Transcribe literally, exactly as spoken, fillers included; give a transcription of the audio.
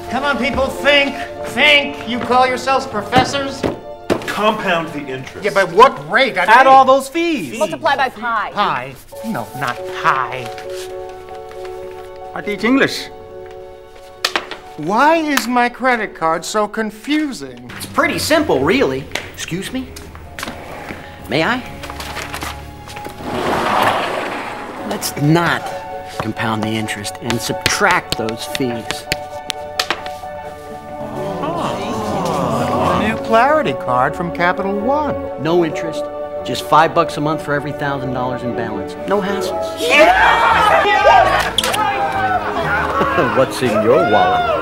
Come on, people, think, think. You call yourselves professors? Compound the interest. Yeah, but what rate? I Add mean, all those fees. Multiply by pi. Pi? No, not pi. I teach English. Why is my credit card so confusing? It's pretty simple, really. Excuse me? May I? Let's not compound the interest and subtract those fees. Oh. A new Clarity card from Capital One. No interest. Just five bucks a month for every thousand dollars in balance. No hassles. Yeah! What's in your wallet?